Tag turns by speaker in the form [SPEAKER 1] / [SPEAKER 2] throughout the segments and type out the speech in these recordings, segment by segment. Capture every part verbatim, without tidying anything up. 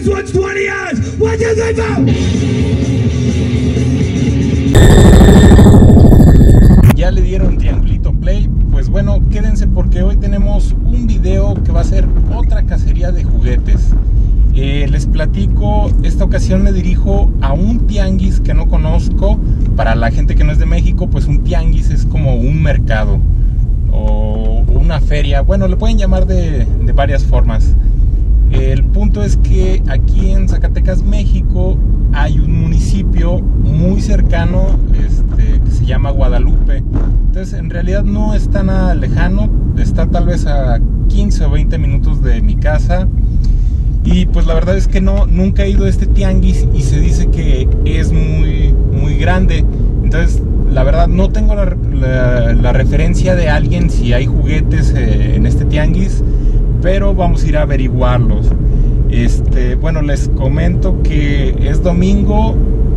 [SPEAKER 1] one's twenty yards. One, two, three, four.
[SPEAKER 2] Ya le dieron triangulito play. Pues bueno, quédense porque hoy tenemos un video que va a ser otra cacería de juguetes. Eh, les platico, esta ocasión me dirijo a un tianguis que no conozco. Para la gente que no es de México, pues un tianguis es como un mercado o una feria. Bueno, le pueden llamar de, de varias formas. El punto es que aquí en Zacatecas, México, hay un municipio muy cercano este, que se llama Guadalupe. Entonces, en realidad no está nada lejano, está tal vez a quince o veinte minutos de mi casa. Y pues la verdad es que no, nunca he ido a este tianguis y se dice que es muy, muy grande. Entonces, la verdad no tengo la, la, la referencia de alguien si hay juguetes eh, en este tianguis, pero vamos a ir a averiguarlos. Este, bueno, les comento que es domingo,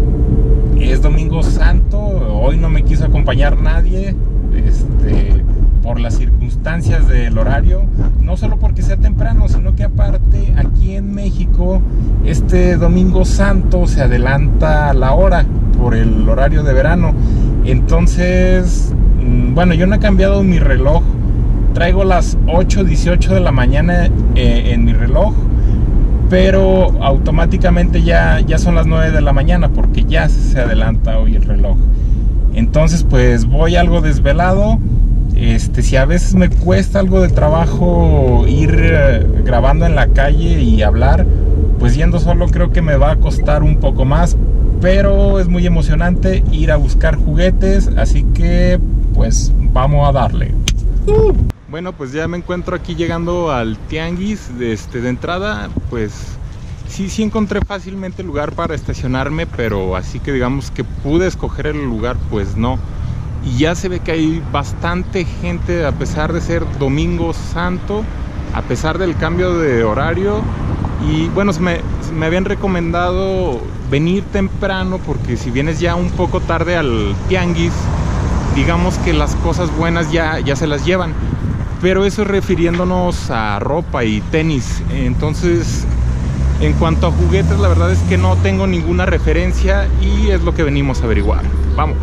[SPEAKER 2] es domingo santo. Hoy no me quiso acompañar nadie, este, por las circunstancias del horario, no solo porque sea temprano, sino que aparte aquí en México este domingo santo se adelanta la hora por el horario de verano. Entonces, bueno, yo no he cambiado mi reloj, traigo las ocho dieciocho de la mañana eh, en mi reloj, pero automáticamente ya, ya son las nueve de la mañana porque ya se adelanta hoy el reloj. Entonces pues voy algo desvelado. Este, si a veces me cuesta algo de trabajo ir eh, grabando en la calle y hablar, pues yendo solo creo que me va a costar un poco más, pero es muy emocionante ir a buscar juguetes, así que pues vamos a darle. Uh. Bueno, pues ya me encuentro aquí llegando al tianguis. De, este, de entrada, pues sí, sí encontré fácilmente lugar para estacionarme, pero así que digamos que pude escoger el lugar, pues no. Y ya se ve que hay bastante gente a pesar de ser domingo santo, a pesar del cambio de horario. Y bueno, se me, se me habían recomendado venir temprano porque si vienes ya un poco tarde al tianguis, digamos que las cosas buenas ya, ya se las llevan. Pero eso es refiriéndonos a ropa y tenis. Entonces, en cuanto a juguetes, la verdad es que no tengo ninguna referencia y es lo que venimos a averiguar. Vamos.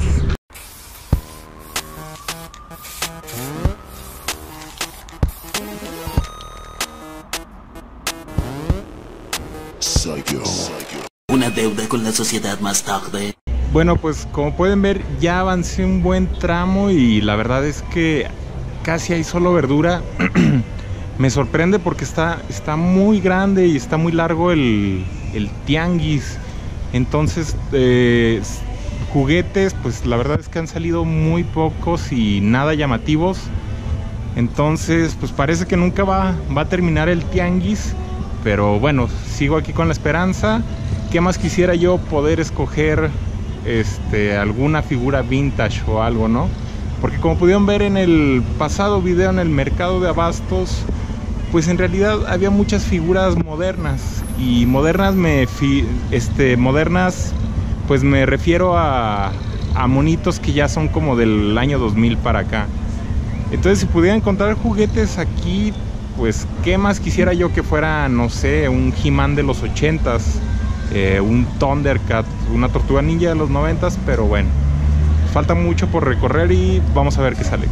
[SPEAKER 3] Una deuda con la sociedad más tarde.
[SPEAKER 2] Bueno, pues como pueden ver ya avancé un buen tramo y la verdad es que casi hay solo verdura. Me sorprende porque está, está muy grande y está muy largo el, el tianguis. Entonces eh, juguetes pues la verdad es que han salido muy pocos y nada llamativos. Entonces pues parece que nunca va, va a terminar el tianguis. Pero bueno, sigo aquí con la esperanza. ¿Qué más quisiera yo poder escoger este, alguna figura vintage o algo, ¿no? Porque como pudieron ver en el pasado video en el mercado de abastos, pues en realidad había muchas figuras modernas. Y modernas me fi, este, modernas pues me refiero a, a monitos que ya son como del año dos mil para acá. Entonces si pudiera encontrar juguetes aquí, pues qué más quisiera yo que fuera, no sé, un He-Man de los ochentas, eh, un Thundercat, una Tortuga Ninja de los noventas, pero bueno, falta mucho por recorrer y vamos a ver qué sale.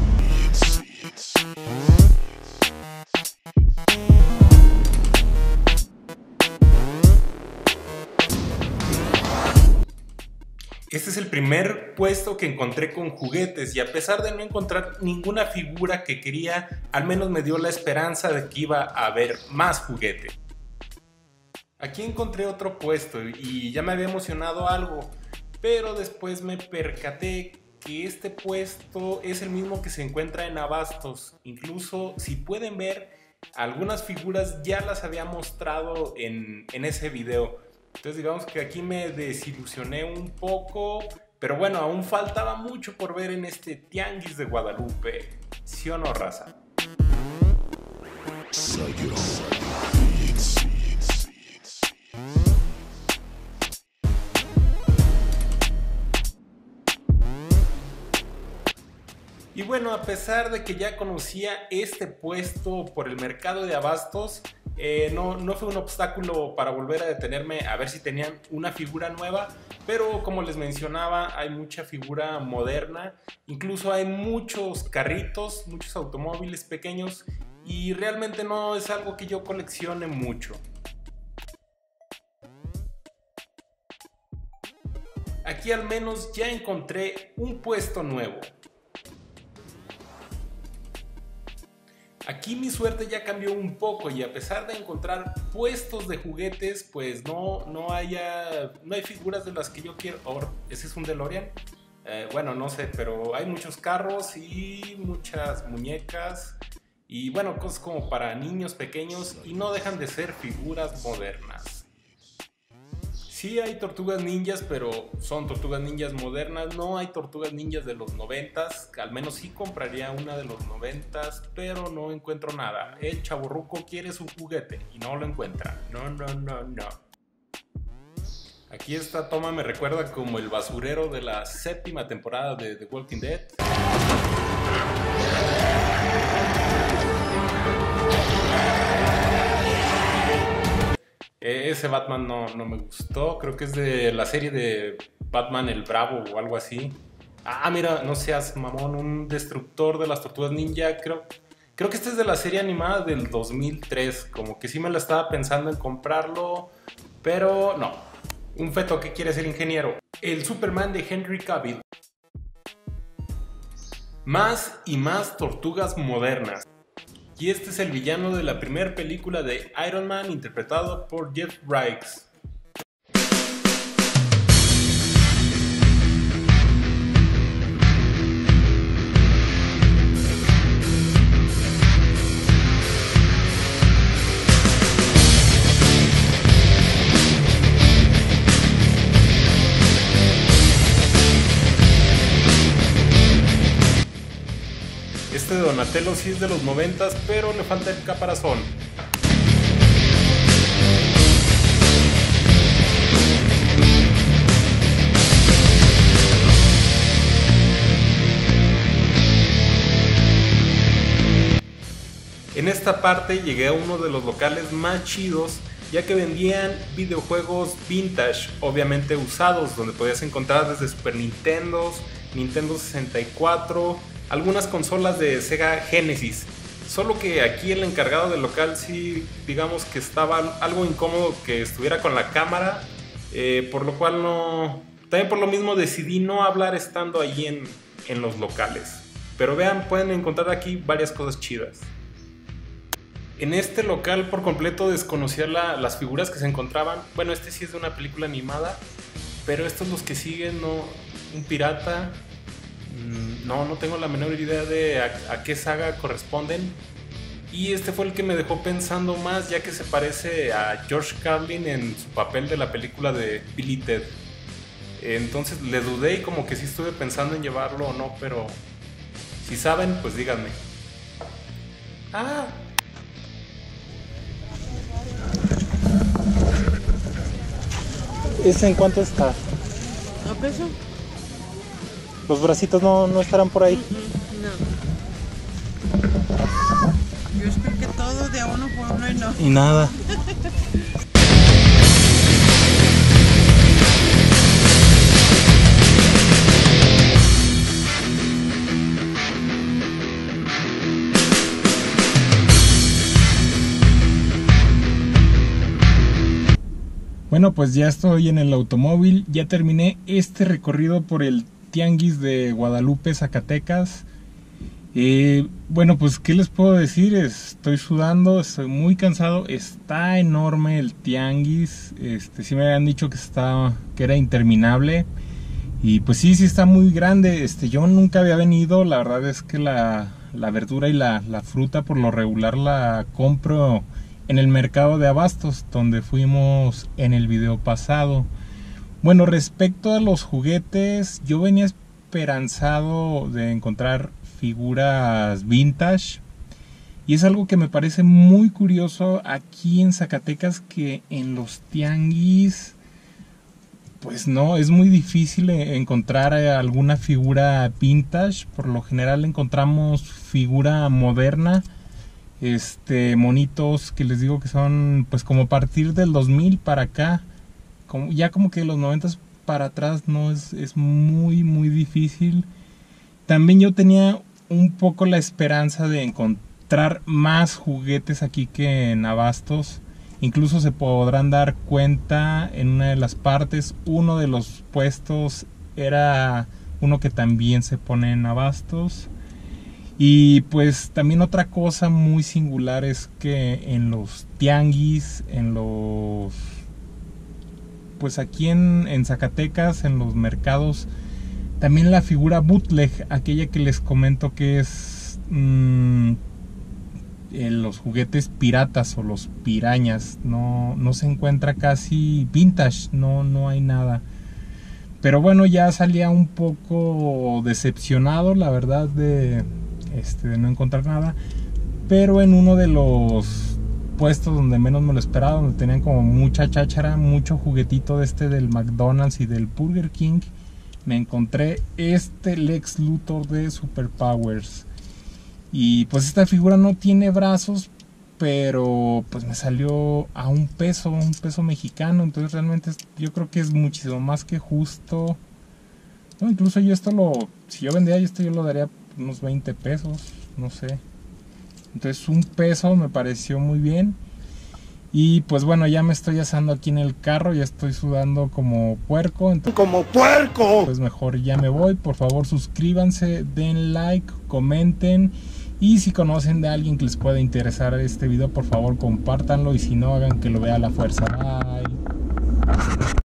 [SPEAKER 2] Este es el primer puesto que encontré con juguetes y a pesar de no encontrar ninguna figura que quería, al menos me dio la esperanza de que iba a haber más juguete. Aquí encontré otro puesto y ya me había emocionado algo, pero después me percaté que este puesto es el mismo que se encuentra en abastos. Incluso si pueden ver, algunas figuras ya las había mostrado en, en ese video. Entonces digamos que aquí me desilusioné un poco, pero bueno, aún faltaba mucho por ver en este tianguis de Guadalupe. ¿Sí o no, raza? Y bueno, a pesar de que ya conocía este puesto por el mercado de abastos, Eh, no, no fue un obstáculo para volver a detenerme a ver si tenían una figura nueva, pero como les mencionaba, hay mucha figura moderna, incluso hay muchos carritos, muchos automóviles pequeños, y realmente no es algo que yo coleccione mucho. Aquí al menos ya encontré un puesto nuevo. Aquí mi suerte ya cambió un poco y a pesar de encontrar puestos de juguetes, pues no, no, haya, no hay figuras de las que yo quiero. Oh, ¿ese es un DeLorean? Eh, bueno, no sé, pero hay muchos carros y muchas muñecas y bueno, cosas como para niños pequeños y no dejan de ser figuras modernas. Sí hay tortugas ninjas, pero son tortugas ninjas modernas, no hay tortugas ninjas de los noventas, al menos sí compraría una de los noventas, pero no encuentro nada. El chavorruco quiere su juguete y no lo encuentra. No, no, no, no. Aquí esta toma me recuerda como el basurero de la séptima temporada de The Walking Dead. Ese Batman no, no me gustó, creo que es de la serie de Batman el Bravo o algo así. Ah, mira, no seas mamón, un destructor de las tortugas ninja, creo, creo que este es de la serie animada del dos mil tres, como que sí me la estaba pensando en comprarlo, pero no. Un feto que quiere ser ingeniero. El Superman de Henry Cavill. Más y más tortugas modernas. Y este es el villano de la primera película de Iron Man, interpretado por Jeff Bridges. Este de Donatello sí es de los noventas, pero le falta el caparazón. En esta parte llegué a uno de los locales más chidos, ya que vendían videojuegos vintage, obviamente usados, donde podías encontrar desde Super Nintendo, Nintendo sesenta y cuatro, algunas consolas de Sega Genesis. Solo que aquí el encargado del local sí, digamos que estaba algo incómodo que estuviera con la cámara, eh, por lo cual no... También por lo mismo decidí no hablar estando allí en, en los locales. Pero vean, pueden encontrar aquí varias cosas chidas. En este local por completo desconocía la, las figuras que se encontraban. Bueno, este sí es de una película animada, pero estos los que siguen, no, un pirata... No, no tengo la menor idea de a, a qué saga corresponden. Y este fue el que me dejó pensando más, ya que se parece a George Carlin en su papel de la película de Bill y Ted. Entonces le dudé y como que sí estuve pensando en llevarlo o no, pero si saben, pues díganme. ¡Ah!
[SPEAKER 4] ¿Ese en cuánto está?
[SPEAKER 5] ¿A peso?
[SPEAKER 4] Los bracitos no, no estarán por ahí.
[SPEAKER 5] No. Yo espero que todo de a uno por uno y no.
[SPEAKER 4] Y nada.
[SPEAKER 2] Bueno, pues ya estoy en el automóvil, ya terminé este recorrido por el Tianguis de Guadalupe, Zacatecas. Eh, bueno, pues qué les puedo decir, estoy sudando, estoy muy cansado, está enorme el tianguis, este, sí me habían dicho que, está, que era interminable y pues sí, sí está muy grande. Este, yo nunca había venido, la verdad es que la, la verdura y la, la fruta por lo regular la compro en el mercado de abastos donde fuimos en el video pasado. Bueno, respecto a los juguetes, yo venía esperanzado de encontrar figuras vintage y es algo que me parece muy curioso aquí en Zacatecas, que en los tianguis pues no, es muy difícil encontrar alguna figura vintage. Por lo general encontramos figura moderna este monitos que les digo que son pues como a partir del dos mil para acá, como, ya como que los noventas para atrás no es, es muy muy difícil. También yo tenía un poco la esperanza de encontrar más juguetes aquí que en Abastos. Incluso se podrán dar cuenta en una de las partes, uno de los puestos era uno que también se pone en Abastos. Y pues también otra cosa muy singular es que en los tianguis, en los... pues aquí en, en Zacatecas, en los mercados, también la figura bootleg, aquella que les comento que es mmm, en los juguetes piratas o los pirañas, no, no se encuentra casi vintage, no, no hay nada. Pero bueno, ya salía un poco decepcionado, la verdad, de, este, de no encontrar nada. Pero en uno de los puestos donde menos me lo esperaba, donde tenían como mucha cháchara, mucho juguetito de este del McDonald's y del Burger King, me encontré este Lex Luthor de Superpowers. Y pues esta figura no tiene brazos, pero pues me salió a un peso, un peso mexicano. Entonces realmente yo creo que es muchísimo más que justo. No, incluso yo esto lo, si yo vendía esto yo lo daría unos veinte pesos, no sé. Entonces un peso me pareció muy bien. Y pues bueno, ya me estoy asando aquí en el carro, ya estoy sudando como puerco. Entonces,
[SPEAKER 1] ¡Como puerco!
[SPEAKER 2] pues mejor ya me voy. Por favor suscríbanse, den like, comenten. Y si conocen de alguien que les pueda interesar este video, por favor compártanlo. Y si no, hagan que lo vea a la fuerza. Bye.